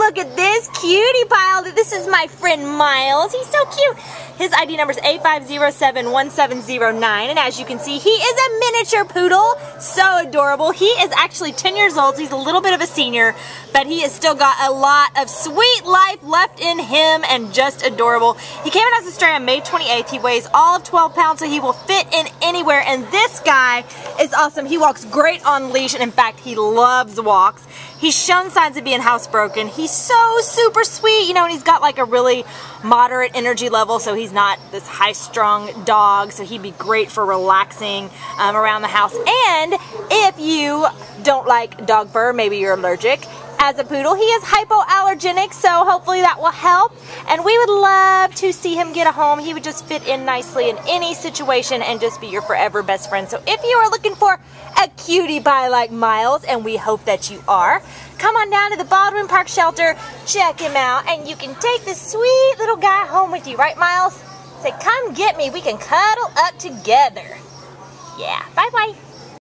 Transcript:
look at this cutie pile. This is my friend Miles. He's so cute. His ID number is A5071709, and as you can see, he is a miniature poodle. So adorable. He is actually 10 years old, so he's a little bit of a senior, but he has still got a lot of sweet life left in him and just adorable. He came in as a stray on May 28th. He weighs all of 12 pounds, so he will fit in anywhere, and this guy is awesome. He walks great on leash, and in fact, he loves walks. He's shown signs of being housebroken. He's so super sweet, you know, and he's got like a really moderate energy level, so he's not this high-strung dog, so he'd be great for relaxing around the house. And if you don't like dog fur, maybe you're allergic, as a poodle, he is hypoallergenic, so hopefully that will help. And we would love to see him get a home. He would just fit in nicely in any situation and just be your forever best friend. So if you are looking for a cutie pie like Miles, and we hope that you are, come on down to the Baldwin Park Shelter, check him out, and you can take this sweet little guy home with you, right, Miles? Say, come get me, we can cuddle up together. Yeah, bye-bye.